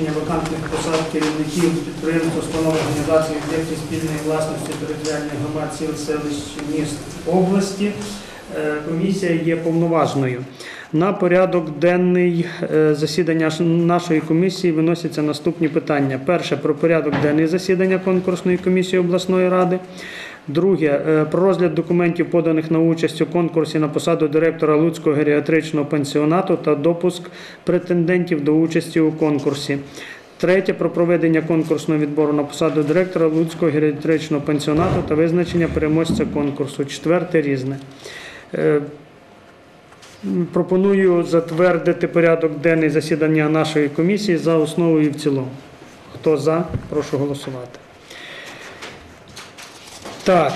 заміщення вакантних посад керівників підприємств, установ, організацій, об'єктів спільної власності територіальних громад, сіл, селищ, міст області. Комісія є повноважною. На порядок денний засідання нашої комісії виносяться наступні питання. Перше – про порядок денний засідання конкурсної комісії обласної ради. Друге – про розгляд документів, поданих на участь у конкурсі на посаду директора Луцького геріатричного пансіонату та допуск претендентів до участі у конкурсі. Третє – про проведення конкурсного відбору на посаду директора Луцького геріатричного пансіонату та визначення переможця конкурсу. Четверте – різне. Пропоную затвердити порядок денний засідання нашої комісії за основу і в цілому. Хто за? Прошу голосувати. Так.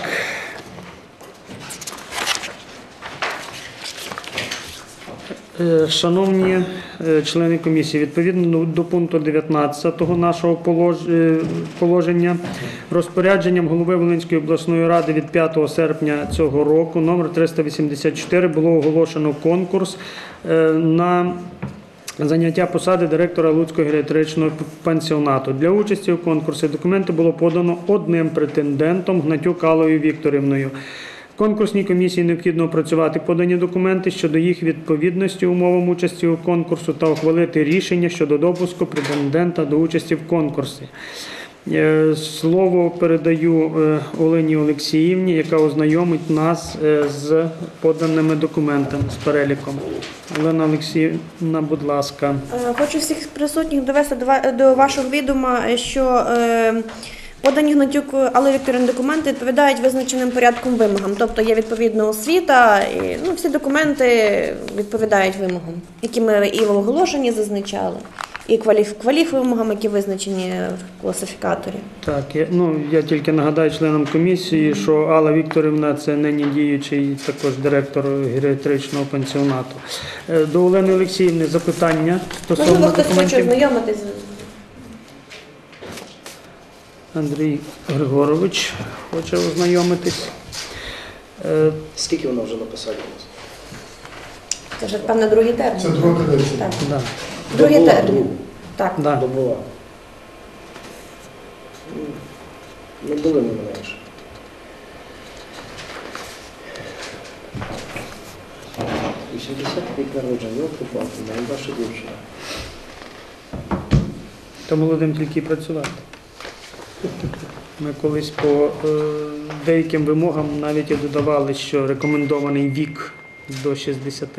Шановні члени комісії, відповідно до пункту 19 нашого положення, розпорядженням голови Волинської обласної ради від 5 серпня цього року, номер 384, було оголошено конкурс на заняття посади директора Луцького геріатричного пансіонату. Для участі у конкурсі документи було подано одним претендентом – Гнатюк Аллою Вікторівною. Конкурсній комісії необхідно опрацювати подані документи щодо їх відповідності умовам участі у конкурсу та ухвалити рішення щодо допуску претендента до участі в конкурсі. Слово передаю Олені Олексіївні, яка ознайомить нас з поданими документами, з переліком. Олена Олексіївна, будь ласка. Хочу всіх присутніх довести до вашого відома, що подані Гнатюк Алли Вікторівни документи відповідають визначеним порядком вимогам. Тобто є відповідна освіта, і всі документи відповідають вимогам, які ми і в оголошенні зазначали, і кваліфвимогам, які визначені в класифікаторі. Так, я тільки нагадаю членам комісії, що Алла Вікторівна – це нині діючий також директор геріатричного пансіонату. До Олени Олексіївни запитання стосовно документів. Можливо, хтось хоче ознайомитись. Андрій Григорович хоче ознайомитись. Скільки вона вже написала у нас? Це вже, певно, другий термін. Це другий термін. Так. Да. Другий термін. Так. Да. Добула. Не були ми менше. Рік народження, окупанти, найважча дівчина. То молодим тільки працювати. Ми колись по деяким вимогам навіть і додавали, що рекомендований вік до 60.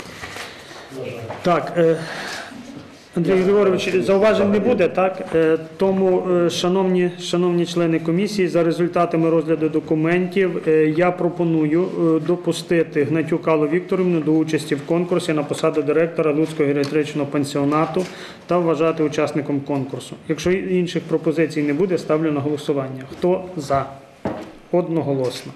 Так, Андрій Григорович, зауважень не буде, так? Тому, шановні члени комісії, за результатами розгляду документів я пропоную допустити Гнатюк Аллу Вікторівну до участі в конкурсі на посаду директора Луцького геріатричного пансіонату та вважати учасником конкурсу. Якщо інших пропозицій не буде, ставлю на голосування. Хто за? Одноголосно.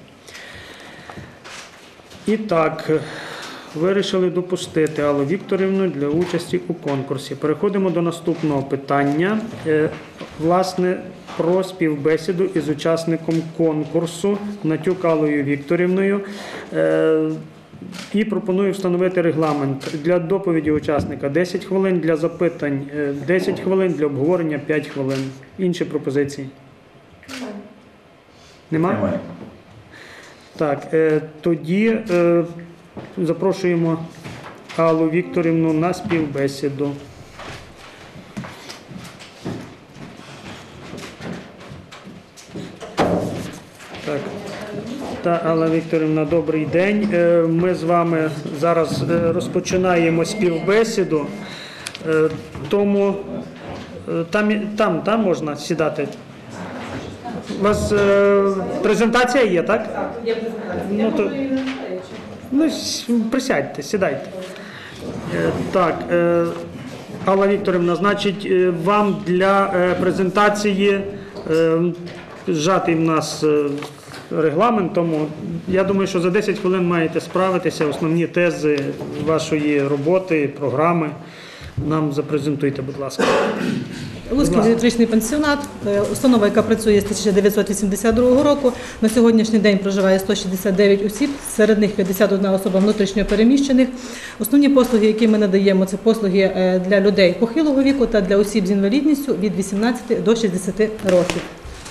І так, вирішили допустити Аллу Вікторівну для участі у конкурсі. Переходимо до наступного питання. Власне, про співбесіду із учасником конкурсу Гнатюк Аллою Вікторівною. І пропоную встановити регламент. Для доповіді учасника 10 хвилин, для запитань 10 хвилин, для обговорення 5 хвилин. Інші пропозиції? Немає? Так, тоді запрошуємо Аллу Вікторівну на співбесіду. Так. Алла Вікторівна, добрий день. Ми з вами зараз розпочинаємо співбесіду, тому там можна сідати. У вас презентація є, так? Так, є презентація. Присядьте, сідайте. Так, Алла Вікторівна, значить, вам для презентації зжатий в нас регламент, тому я думаю, що за 10 хвилин маєте справитися, основні тези вашої роботи, програми нам запрезентуйте, будь ласка. Луцький геріатричний пансіонат, установа, яка працює з 1982 року. На сьогоднішній день проживає 169 осіб, серед них 51 особа внутрішньо переміщених. Основні послуги, які ми надаємо, це послуги для людей похилого віку та для осіб з інвалідністю від 18 до 60 років.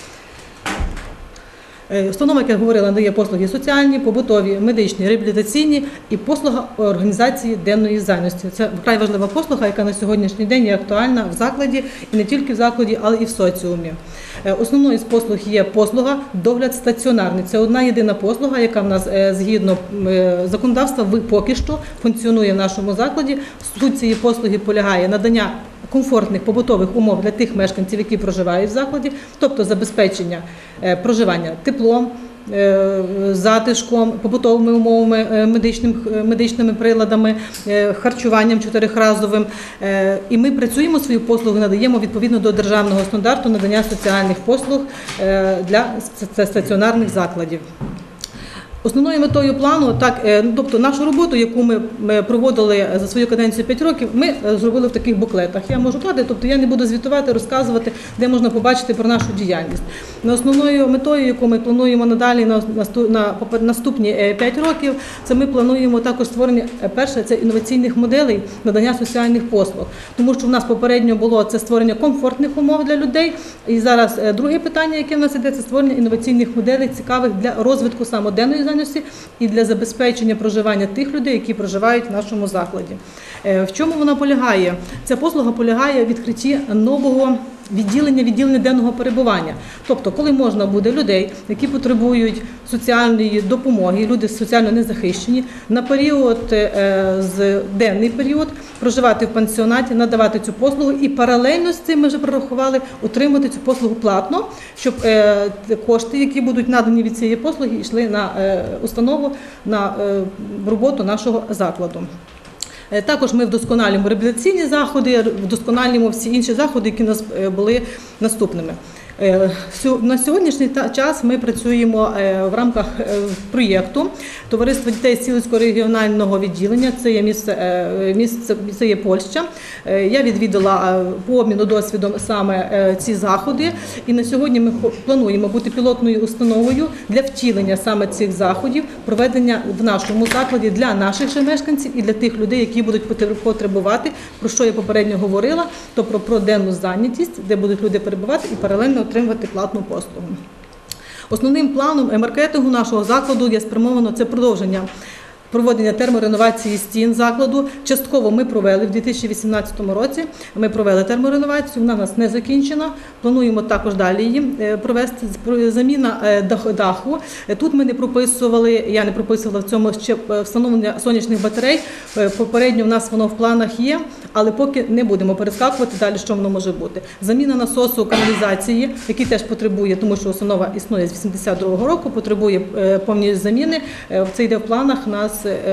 Установа, як я говорила, надає послуги соціальні, побутові, медичні, реабілітаційні і послуга організації денної зайнятості. Це вкрай важлива послуга, яка на сьогоднішній день є актуальна в закладі, і не тільки в закладі, але і в соціумі. Основною з послуг є послуга догляд стаціонарний. Це одна єдина послуга, яка в нас згідно законодавства поки що функціонує в нашому закладі. Суть цієї послуги полягає надання комфортних побутових умов для тих мешканців, які проживають в закладі, тобто забезпечення проживання теплом, затишком, побутовими умовами, медичними приладами, харчуванням чотирьохразовим. І ми працюємо, свою послугу надаємо відповідно до державного стандарту надання соціальних послуг для стаціонарних закладів. Основною метою плану, тобто нашу роботу, яку ми проводили за свою каденцію 5 років, ми зробили в таких буклетах. Я можу дати, тобто я не буду звітувати, розказувати, де можна побачити про нашу діяльність. Основною метою, яку ми плануємо надалі на наступні 5 років, це ми плануємо також створення, перше, це інноваційних моделей надання соціальних послуг. Тому що в нас попередньо було це створення комфортних умов для людей. І зараз друге питання, яке в нас іде, це створення інноваційних моделей, цікавих для розвитку самоденної зайнятості і для забезпечення проживання тих людей, які проживають в нашому закладі. В чому вона полягає? Ця послуга полягає в відкритті нового відділення денного перебування. Тобто, коли можна буде людей, які потребують соціальної допомоги, люди соціально незахищені, на період, денний період, проживати в пансіонаті, надавати цю послугу і паралельно з цим, ми вже прорахували, отримати цю послугу платно, щоб кошти, які будуть надані від цієї послуги, йшли на установу, на роботу нашого закладу. Також ми вдосконалюємо реабілітаційні заходи, вдосконалюємо всі інші заходи, які у нас були наступними. На сьогоднішній час ми працюємо в рамках проєкту Товариства дітей Сілицького регіонального відділення, це є Польща. Я відвідала по обміну досвідом саме ці заходи, і на сьогодні ми плануємо бути пілотною установою для втілення саме цих заходів, проведення в нашому закладі для наших же мешканців і для тих людей, які будуть потребувати, про що я попередньо говорила, тобто про денну зайнятість, де будуть люди перебувати і паралельно отримувати платну послугу. Основним планом маркетингу нашого закладу є спрямовано це продовження проведення термореновації стін закладу. Частково ми провели в 2018 році, ми провели термореновацію, вона у нас не закінчена, плануємо також далі її провести. Заміна даху. Тут ми не прописували, я не прописувала в цьому ще встановлення сонячних батарей, попередньо в нас воно в планах є, але поки не будемо перескакувати далі, що воно може бути. Заміна насосу каналізації, який теж потребує, тому що установа існує з 82-го року, потребує повної заміни, це йде в планах нас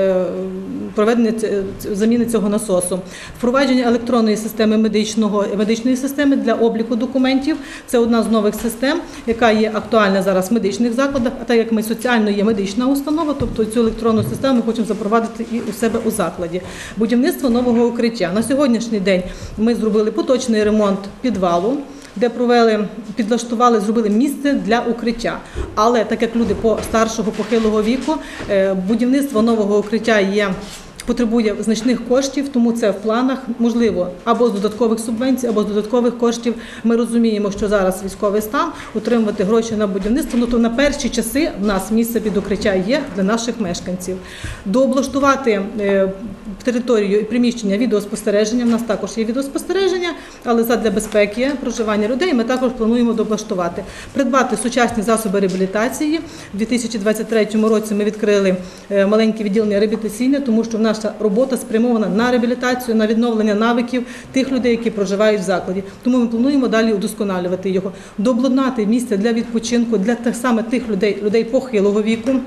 проведення заміни цього насосу. Впровадження електронної системи медичної системи для обліку документів. Це одна з нових систем, яка є актуальна зараз в медичних закладах, а так як ми соціально є медична установа, тобто цю електронну систему ми хочемо запровадити і у себе у закладі. Будівництво нового укриття. На сьогоднішній день ми зробили поточний ремонт підвалу, де підлаштували, зробили місце для укриття. Але так як люди старшого, похилого віку, будівництво нового укриття потребує значних коштів, тому це в планах, можливо, або з додаткових субвенцій, або з додаткових коштів. Ми розуміємо, що зараз військовий стан, отримувати гроші на будівництво, то на перші часи в нас місце під укриття є для наших мешканців. Дооблаштувати територію і приміщення відеоспостереження, в нас також є відеоспостереження, але задля безпеки проживання людей ми також плануємо дооблаштувати. Придбати сучасні засоби реабілітації. У 2023 році ми відкрили маленьке відділення реабілітаційне, тому що в наша робота спрямована на реабілітацію, на відновлення навиків тих людей, які проживають в закладі. Тому ми плануємо далі удосконалювати його. Дообладнати місце для відпочинку для тих людей похилого віку,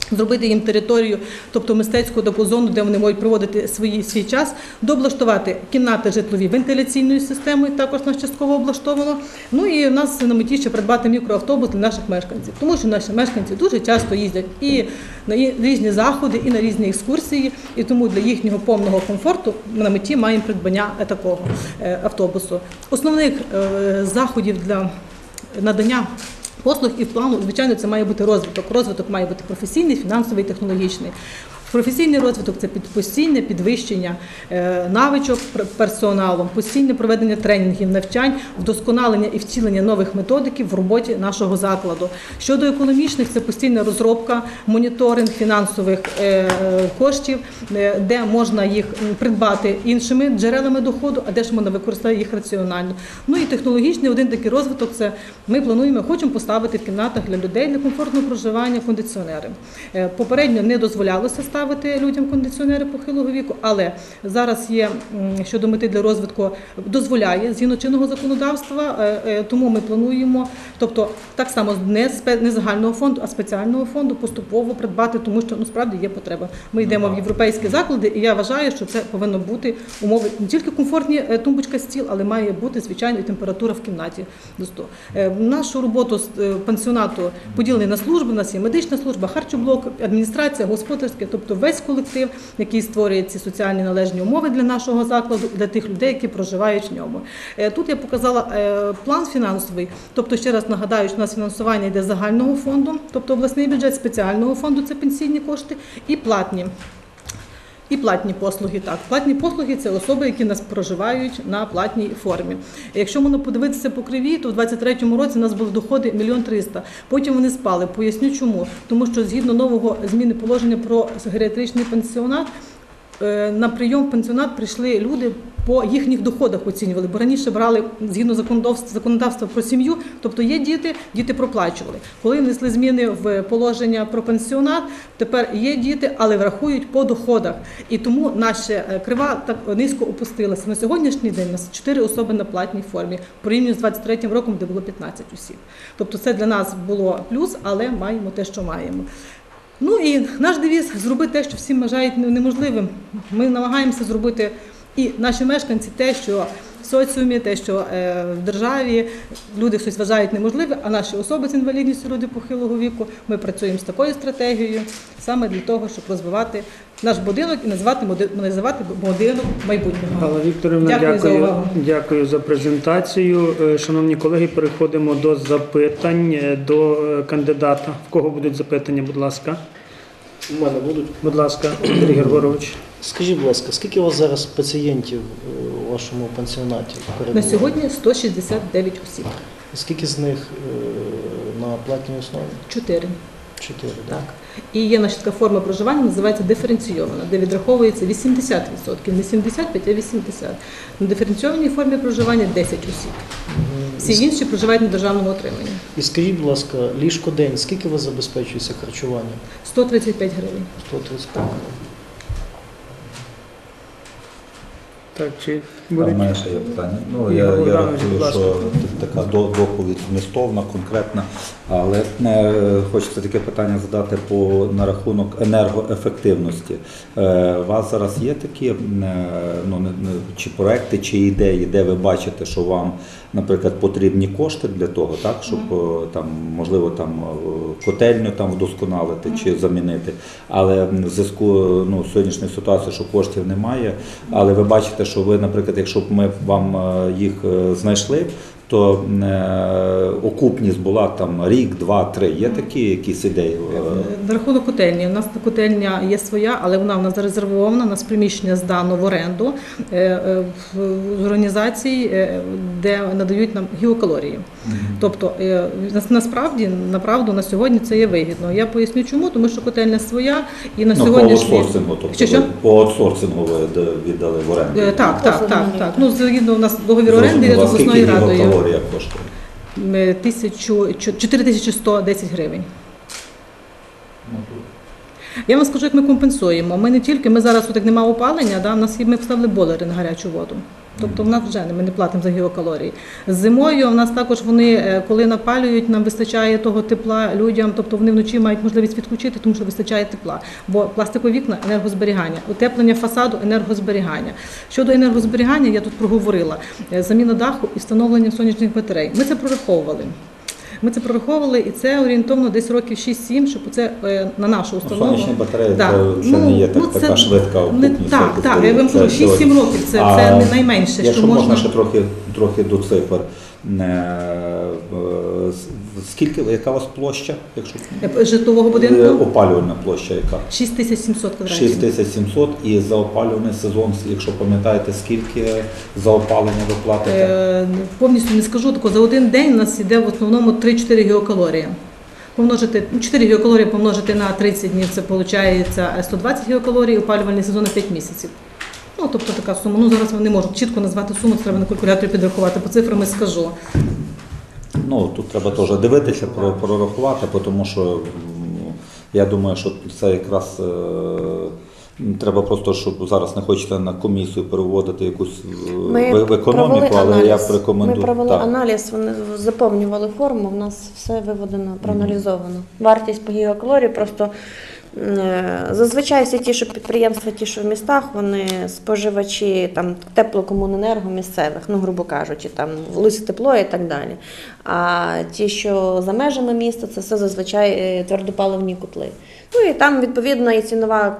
зробити їм територію, тобто мистецьку таку зону, де вони можуть проводити свій час, дооблаштувати кімнати житлові вентиляційною системою, також нас частково облаштовано. Ну і в нас на меті ще придбати мікроавтобус для наших мешканців, тому що наші мешканці дуже часто їздять і на різні заходи, і на різні екскурсії, і тому для їхнього повного комфорту ми на меті маємо придбання такого автобусу. Основних заходів для надання послуг і в плану, звичайно, це має бути розвиток. Розвиток має бути професійний, фінансовий, технологічний. Професійний розвиток – це постійне підвищення навичок персоналом, постійне проведення тренінгів, навчань, вдосконалення і втілення нових методиків в роботі нашого закладу. Щодо економічних – це постійна розробка, моніторинг фінансових коштів, де можна їх придбати іншими джерелами доходу, а де ж можна використати їх раціонально. Ну і технологічний один такий розвиток – це ми плануємо, хочемо поставити в кімнатах для людей для комфортного проживання кондиціонери. Попередньо не дозволялося ставити людям кондиціонери похилого віку, але зараз є щодо мети для розвитку, дозволяє згідно чинного законодавства, тому ми плануємо, тобто так само не загального фонду, а спеціального фонду поступово придбати, тому що справді є потреба. Ми йдемо в європейські заклади, і я вважаю, що це повинно бути умови не тільки комфортні тумбочка, стіл, але має бути, звичайно, і температура в кімнаті до 100. Нашу роботу з пансіонату поділені на служби, у нас є медична служба, харчоблок, адміністрація, господарське, тобто весь колектив, який створює ці соціальні належні умови для нашого закладу, для тих людей, які проживають в ньому. Тут я показала план фінансовий, тобто ще раз нагадаю, що у нас фінансування йде з загального фонду, тобто обласний бюджет, спеціального фонду – це пенсійні кошти, і платні. І платні послуги, так. Платні послуги – це особи, які нас проживають на платній формі. Якщо можна подивитися по кривій, то в 2023 році у нас були доходи 1 300 000. Потім вони спали. Поясню чому. Тому що згідно нового зміни положення про геріатричний пансіонат, на прийом в пансіонат прийшли люди, по їхніх доходах оцінювали, бо раніше брали згідно законодавства про сім'ю, тобто є діти, діти проплачували. Коли внесли зміни в положення про пансіонат, тепер є діти, але врахують по доходах. І тому наша крива так низько опустилася. На сьогоднішній день у нас 4 особи на платній формі, порівняно з 2023 роком, де було 15 осіб. Тобто це для нас було плюс, але маємо те, що маємо. Ну і наш девіз – зробити те, що всі вважають неможливим. Ми намагаємося зробити і наші мешканці те, що в соціумі, те, що в державі люди щось вважають неможливе, а наші особи з інвалідністю, люди похилого віку, ми працюємо з такою стратегією саме для того, щоб розвивати наш будинок і називати будинок майбутнього. Алла Вікторівна, дякую за презентацію. Шановні колеги, переходимо до запитань до кандидата. В кого будуть запитання, будь ласка? У мене будуть. Будь ласка, Андрій Григорович. Скажіть, будь ласка, скільки у вас зараз пацієнтів у вашому пансіонаті? На сьогодні 169 осіб. І скільки з них на платній основі? 4. 4, так. І є наша така форма проживання, називається диференційована, де відраховується 80%, не 75, а 80%. На диференційованій формі проживання 10 осіб. Всі інші проживають на державному отриманні. І скажіть, будь ласка, ліжко-день, скільки у вас забезпечується харчування? 135 гривень. 135 гривень. Так, чи У будуть? мене ще є питання. Я рахую, що така доповідь змістовна, конкретна, але хочеться таке питання задати на рахунок енергоефективності. У вас зараз є такі чи проекти, чи ідеї, де ви бачите, що вам, наприклад, потрібні кошти для того, так, щоб можливо котельню вдосконалити чи замінити, але в зв'язку з сьогоднішньою ситуацією, що коштів немає, але ви бачите, що ви, наприклад, якщо б ми вам їх знайшли, то окупність була рік, 2, 3. Є такі якісь ідеї? На рахунок котельні. У нас котельня є своя, але вона в нас зарезервована, у нас приміщення здано в оренду в організації, де надають нам геокалорії. Тобто, насправді, направду, на сьогодні це є вигідно. Я поясню чому, тому що котельня своя і на сьогоднішній... По аутсорсингу, тобто по аутсорсингу ви віддали в оренду? Так. Згідно у нас договір оренди з обласною радою. Калорія коштує? 4110 гривень. Я вам скажу, як ми компенсуємо. Ми не тільки, ми зараз, так немає опалення, у нас ми вставили бойлери на гарячу воду. Тобто в нас вже ми не платимо за гігакалорії. Зимою в нас також вони, коли напалюють, нам вистачає того тепла людям, тобто вони вночі мають можливість відключити, тому що вистачає тепла. Бо пластикові вікна – енергозберігання, утеплення фасаду – енергозберігання. Щодо енергозберігання, я тут проговорила, заміна даху і встановлення сонячних батарей. Ми це прораховували, і це орієнтовно десь років 6-7, щоб це на нашу установу. Сонячні батареї Да. це не є така швидка окупність. Так, я вам кажу, 6-7 років це не найменше, якщо що можна можна. ще трохи до цифр. Яка у вас площа? Житлового будинку Опалювальна площа яка? 6700 квадратів. 6700 і за опалювальний сезон, якщо пам'ятаєте, скільки за опалення ви платите? Повністю не скажу, тако за один день у нас йде в основному 3-4 гігакалорії. 4 гігакалорії помножити на 30 днів, це виходить 120 гігакалорій, опалювальний сезон на 5 місяців. Ну, тобто така сума. Ну, зараз не можу чітко назвати суму, це треба на калькуляторі підрахувати, по цифрам скажу. Ну, тут треба теж дивитися, прорахувати, тому що я думаю, що це якраз треба просто, щоб зараз не хочете на комісію переводити якусь в економіку, але я б рекомендую. Ми провели аналіз, вони заповнювали форму, в нас все виведено, проаналізовано. Вартість по гігакалорії просто зазвичай всі ті, що підприємства, ті, що в містах, вони споживачі там теплокомуненерго місцевих, ну, грубо кажучи, там Луці тепло і так далі. А ті, що за межами міста, це все зазвичай твердопаливні котли. Ну і там, відповідно, і цінова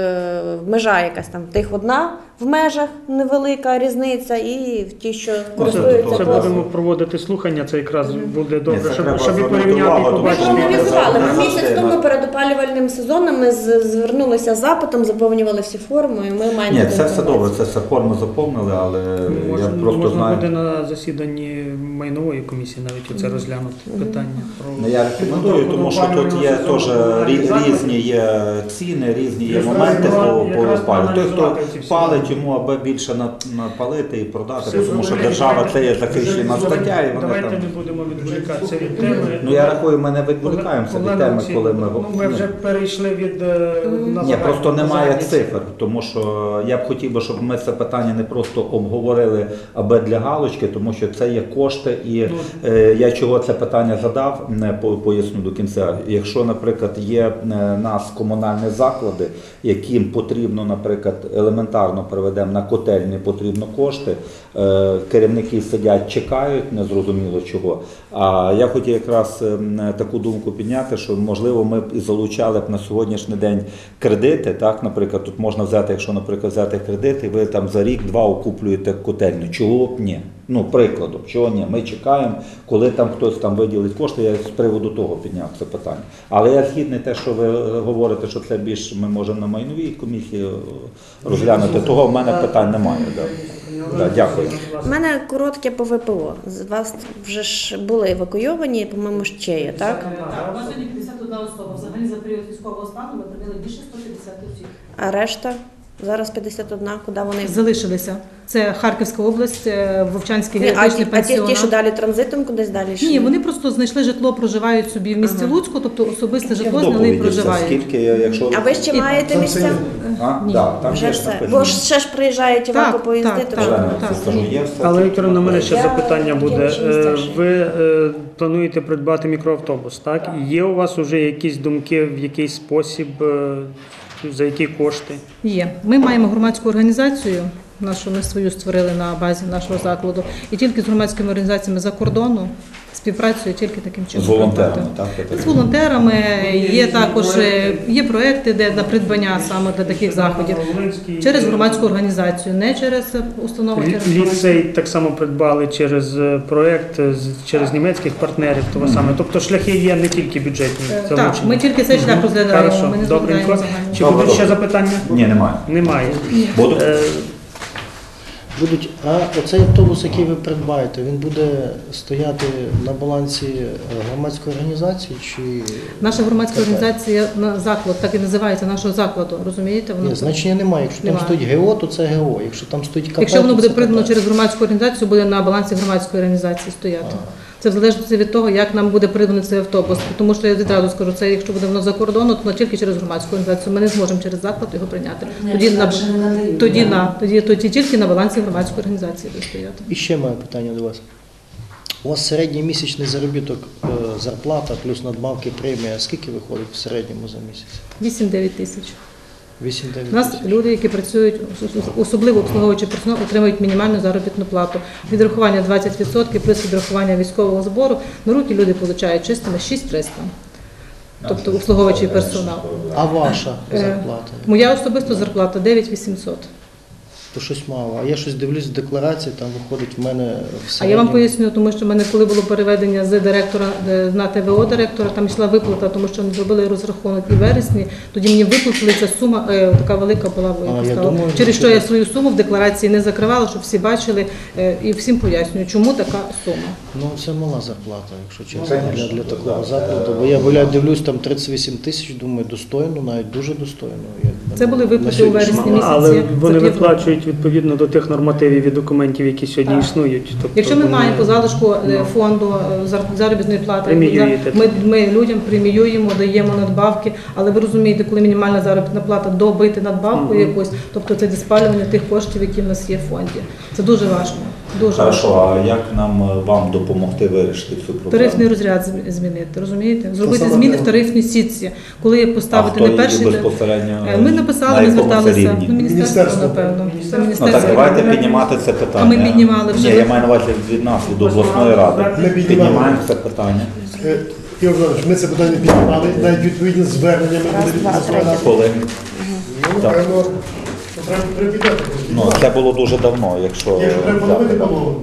межа якась там тих одна в межах, невелика різниця, і в ті, що користуються. Це будемо проводити слухання, це якраз буде добре, щоб і порівняти, і Ми побачити. проаналізували. Ми місяць тому перед опалювальним сезоном ми звернулися з запитом, заповнювали всі форми, і ми маємо... Ні, це все добре, це все форми заповнили, але я просто Можна знаю... буде на засіданні майнової комісії навіть оце розглянути питання. Ну, я рекомендую, тому що тут є теж різні є ціни, різні є моменти по розпалю. Той, хто палить, йому аби більше напалити і продати, тому що держава це є захищена стаття. І Давайте не будемо відволікатися від теми. Ну, я рахую, ми не відволікаємося від теми, коли ми... Ми вже перейшли від... Ні, просто немає цифр, тому що я б хотів би, щоб ми це питання не просто обговорили аби для галочки, тому що це є кошти, і я чого це питання задав, не поясню до кінця. Якщо, наприклад, є нас комунальні заклади, яким потрібно, наприклад, елементарно приведемо на котельні, потрібно кошти, керівники сидять, чекають, незрозуміло чого. А я хотів якраз таку думку підняти, що, можливо, ми б і залучали б на сьогоднішній день кредити, так, наприклад, тут можна взяти, якщо, наприклад, взяти кредит, і ви там за рік-два окуплюєте котельню. Чого б ні? Ну, прикладом, чого ні? Ми чекаємо, коли там хтось там виділить кошти, я з приводу того підняв це питання. Але я згідний те, що ви говорите, що це більш ми можемо на майновій комісії розглянути, того в мене питань немає. Да, дякую. У мене коротке по ВПО. З вас вже ж були евакуйовані, по-моєму, ще є, так? Так, у нас сьогодні 51 особа. Взагалі за період військового стану ми прийняли більше 150 осіб. А решта? Зараз 51, куди вони? Залишилися. Це Харківська область, Вовчанський Ні, героїчний а ті, що пансіонат. далі транзитом кудись далі йшли? Ні, вони просто знайшли житло, проживають собі в місті Луцьку, тобто особисте житло, зняли і Доповіді, проживають. скільки, якщо... А ви ще І маєте місця? А? Ні. Да, там Вже є ж все. написано. Бо ж ще ж приїжджають евакопоїзди, так, то так. що? Я скажу, є все. Але, Вікторовна, у мене ще Я запитання буде. хотіла ще місця. Ви плануєте придбати мікроавтобус, так? Є у вас вже якісь думки, в який спосіб, за які кошти? Є. Ми маємо громадську організацію, нашу ми свою створили на базі нашого закладу, і тільки з громадськими організаціями за кордону співпрацює тільки таким чином. З волонтерами, так? З волонтерами, є також є проекти, де на придбання саме для таких заходів. Через громадську організацію, не через установу, через громадську. Ліцей так само придбали через проєкт, через німецьких партнерів, того саме. Тобто шляхи є не тільки бюджетні Так, залучені. ми тільки цей шлях розглядаємо, Хорошо, ми не добренько. розглядаємо загально. Чи Добре, будуть ще добре. запитання? Ні, немає. Немає. Буду? Будуть, а оцей автобус, який ви придбаєте, він буде стояти на балансі громадської організації чи... Наша громадська Така. організація на заклад, так і називається нашого закладу, розумієте? Воно Ні, значення немає. Якщо там Немає. стоїть ГО, то це ГО. Якщо там стоїть КП, Якщо воно то буде це придбано КП. через громадську організацію, буде на балансі громадської організації стояти. Це в залежності від того, як нам буде придбаний цей автобус. Тому що я відразу скажу, це якщо буде воно за кордону, то тільки через громадську організацію. Ми не зможемо через заклад його прийняти. Тоді тільки на балансі громадської організації буде стояти. І ще маю питання до вас. У вас середній місячний заробіток, зарплата плюс надбавки, премія, скільки виходить в середньому за місяць? 8-9 тисяч. 8-9 У нас тисяч. люди, які працюють, особливо обслуговуючий персонал, отримують мінімальну заробітну плату. Відрахування 20% плюс відрахування військового збору. На руки люди отримують чистими 6300. Тобто обслуговуючий персонал. А ваша зарплата? Моя особиста зарплата 9800. То щось мало. А я щось дивлюсь в декларації, там виходить в мене в А я середньому... вам поясню, тому що в мене, коли було переведення з директора на ТВО директора, там йшла виплата, тому що вони зробили розрахунок і в вересні, тоді мені виплатили ця сума, така велика була, я думаю, через що що- я свою суму в декларації не закривала, щоб всі бачили, і всім пояснюю, чому така сума. Ну, це мала зарплата, якщо чесно, для такого закладу. Бо я дивлюсь, там 38 тисяч, думаю, достойно, навіть дуже достойно. Це були виплати у вересні місяці. Але вони за півроку. виплачують відповідно до тих нормативів і документів, які сьогодні існують. Тобто Якщо ми вони- маємо по залишку фонду заробітної плати, Преміюєте. ми людям преміюємо, даємо надбавки, але ви розумієте, коли мінімальна заробітна плата добити надбавку якусь, тобто це диспалювання тих коштів, які в нас є в фонді. Це дуже важко. Дуже Хорошо, важко. а як вам допомогти вирішити цю проблему? Тарифний розряд змінити, розумієте? Зробити саме зміни в те. тарифній сітці. Коли поставити хто не її перший... безпосередньо, Ми написали, на ми якому це зверталися рівні? до міністерства, напевно. Це Ну міністерство. так, давайте піднімати це питання. А ми піднімали вже. Ні, я маю на увазі від нас, від обласної ради. Ми піднімали. Піднімаємо це питання. Ігор Іванович, ми це питання піднімали, навіть відповідні звернення ми були відповідати. Коли? Ну, Так. напевно, треба припідати. Ну, це було дуже давно, якщо... Якщо треба поновити, поновимо.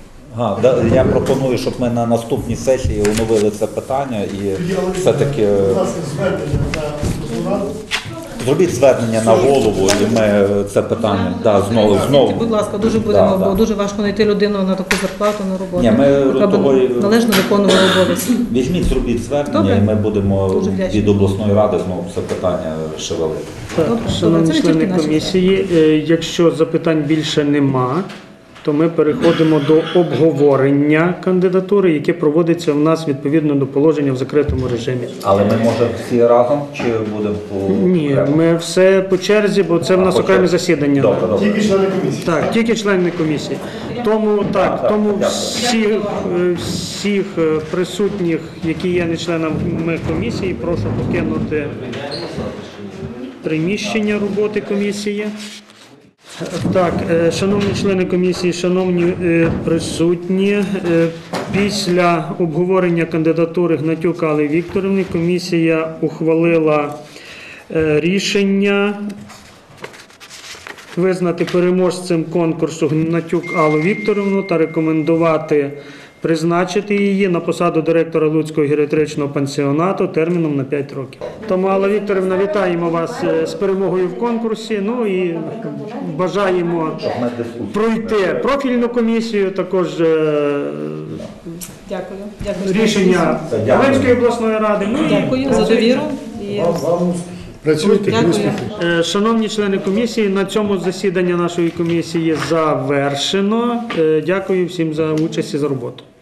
Я пропоную, щоб ми на наступній сесії оновили це питання і все-таки Будь ласка, звернення на обласну раду. зробіть звернення на голову, і ми це питання знову. Будь ласка, дуже будемо, Да, бо да. дуже важко знайти людину на таку зарплату, на роботу, Ні, ми яка б того і- належно виконувала обов'язки. Візьміть, зробіть звернення, Добре. і ми будемо Дуже вдячні. від обласної ради знову це питання шевелити. Так, Добре, шановні це не члени тільки наші комісії, якщо запитань більше нема, то ми переходимо до обговорення кандидатури, яке проводиться в нас відповідно до положення в закритому режимі. Але ми можемо всі разом чи будемо по Ні, окремо? ми все по черзі, бо це в нас по окреме черзі. засідання. Добре, добре. Тільки члени комісії. Так, тільки члени комісії. Тому дякую. всіх присутніх, які є не членами комісії, прошу покинути приміщення роботи комісії. Так, шановні члени комісії, шановні присутні, після обговорення кандидатури Гнатюк Алли Вікторівни комісія ухвалила рішення визнати переможцем конкурсу Гнатюк Аллу Вікторівну та рекомендувати призначити її на посаду директора Луцького геріатричного пансіонату терміном на 5 років. Тому, Алла Вікторівна, вітаємо вас з перемогою в конкурсі. Ну і бажаємо пройти профільну комісію, також Дякую. Дякую. рішення Волинської обласної ради. Ну, і Дякую за довіру. І Працюйте, Дякую. успіхів. Шановні члени комісії, на цьому засідання нашої комісії завершено. Дякую всім за участь і за роботу.